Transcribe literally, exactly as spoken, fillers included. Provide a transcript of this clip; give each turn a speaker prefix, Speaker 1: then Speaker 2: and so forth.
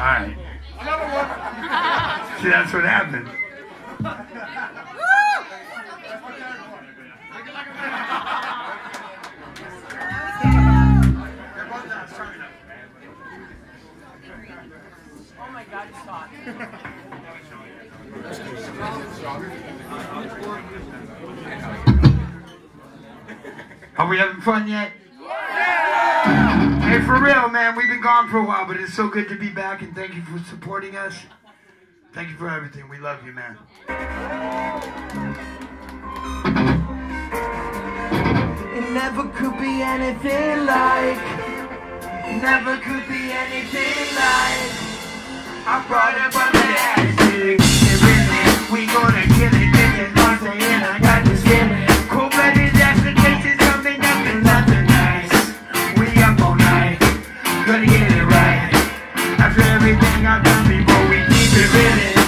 Speaker 1: Alright. See, that's what happened.
Speaker 2: Oh my God, it's hot.
Speaker 1: Are we having fun yet? Yeah! Hey, for real, man, we've been gone for a while, but it's so good to be back, and thank you for supporting us. Thank you for everything. We love you, man.
Speaker 3: It never could be anything like, never could be anything like, I brought up on the attitude. We gonna kill it, get it, I'm saying I got this feeling. Cold-blooded applications coming up and nothing nice. We up all night, gonna get it right. After everything I've done before, we keep it real.